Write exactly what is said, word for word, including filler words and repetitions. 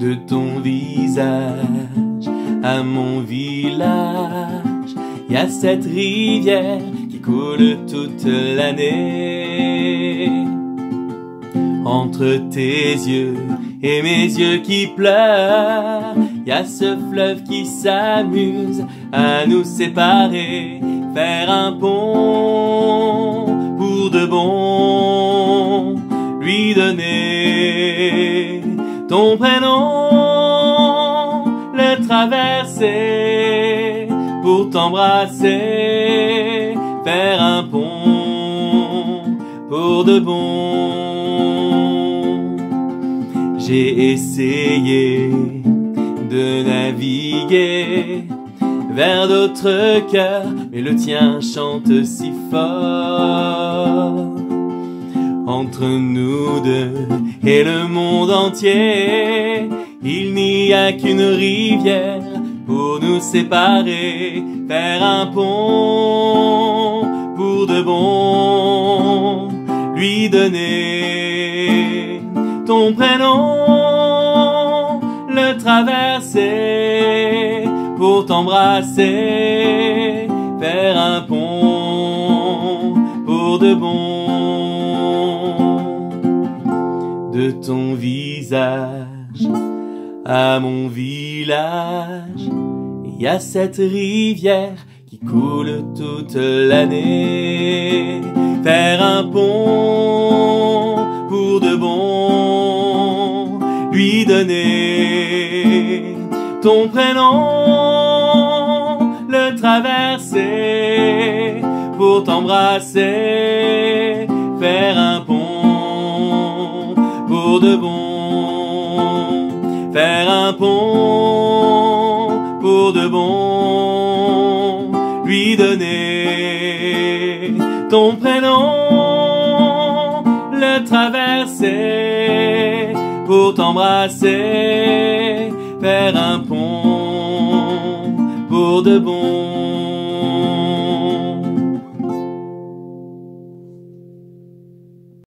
de ton visage à mon village. Y a cette rivière qui coule toute l'année. Entre tes yeux et mes yeux qui pleurent, y a ce fleuve qui s'amuse à nous séparer. Faire un pont pour de bon, lui donner ton prénom, le traverser pour t'embrasser. Faire un pont pour de bon. J'ai essayé de naviguer vers d'autres cœurs, mais le tien chante si fort. Entre nous deux et le monde entier, il n'y a qu'une rivière pour nous séparer. Faire un pont pour de bon, lui donner ton prénom, le traverser pour t'embrasser. Faire un pont pour de bon. De ton visage à mon village, il y a cette rivière qui coule toute l'année. Faire un pont pour de bon, lui donner ton prénom, le traverser pour t'embrasser. Faire un pont pour de bon. Faire un pont pour de bon, lui donner ton prénom, le traverser pour t'embrasser. Faire un pont pour de bon.